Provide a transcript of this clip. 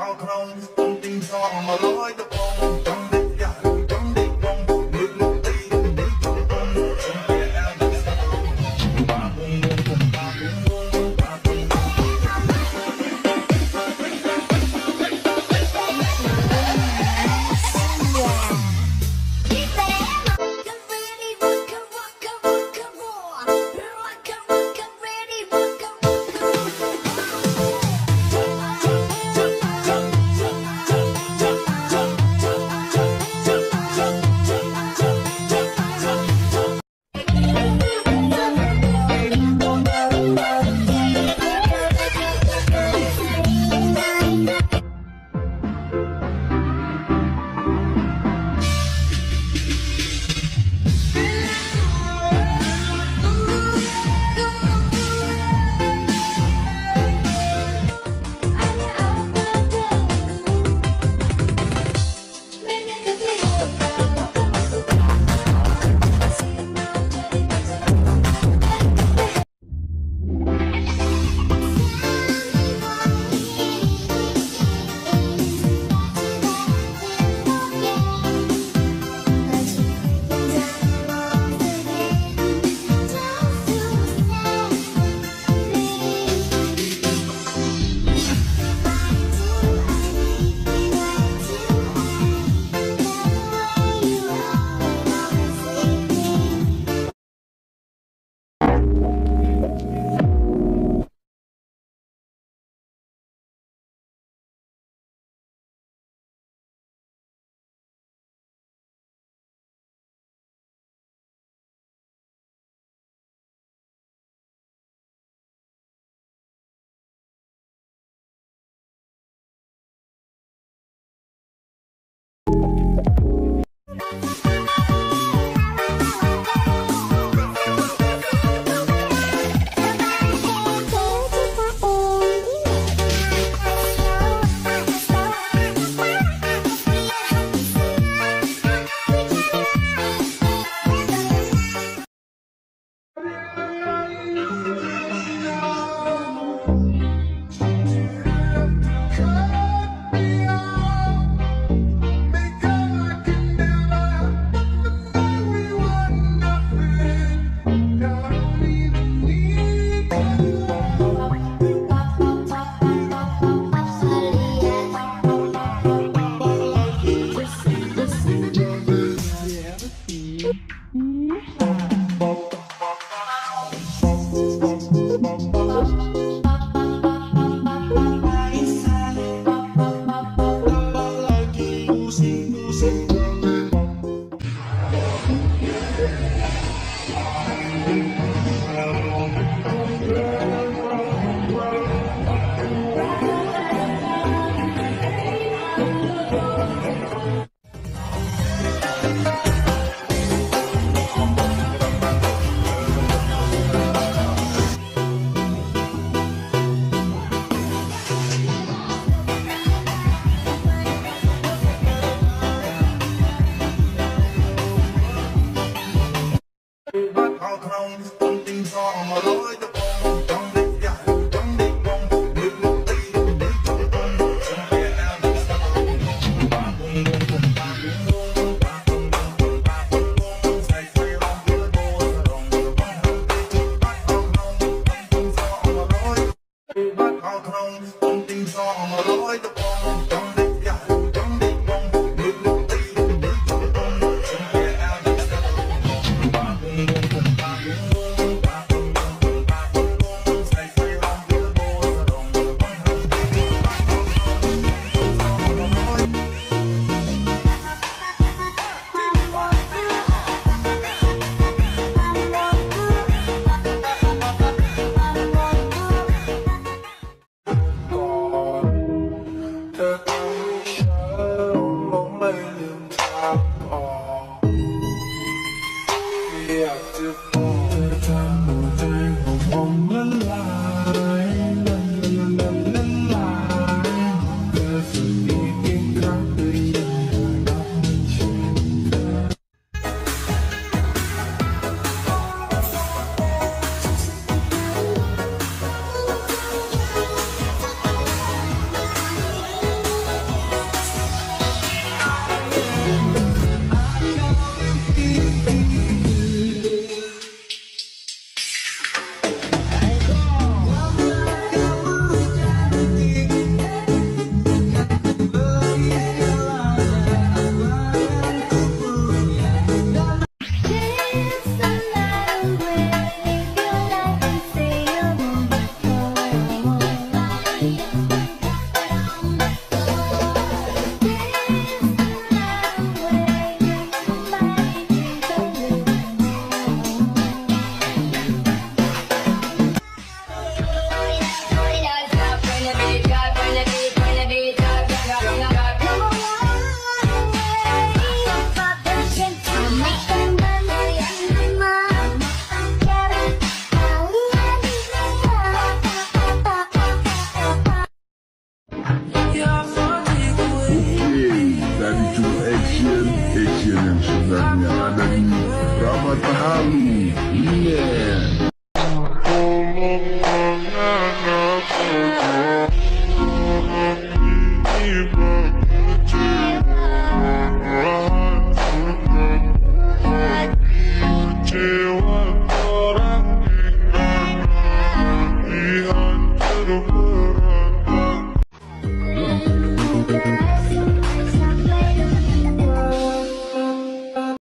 vào không tung tin cho mà lối tập phong trong đêm dài trong đêm phong nước nước đi nước trong phong trong kia em sẽ ba bung bung bung ba bung bung ba bung vào không tung tin cho mà lối tập phong trong đêm dài trong đêm phong nước nước đi nước trong phong trong kia em sẽ ba bung bung bung ba bung bung ba bung bung ba bung bung say say lòng đưa bồ lòng đưa bông hồng tê bắt vào không tung tin cho mà lối bắt vào không tung tin cho mà lối tập phong trong đêm dài trong đêm phong nước nước đi nước trong phong trong kia em sẽ ba bung bung bung ba bung bung ba bung bung ba bung bung say say lòng đưa bồ lòng đưa bông hồng tê bắt vào không tung tin cho mà lối Selamat pahami. Yeah.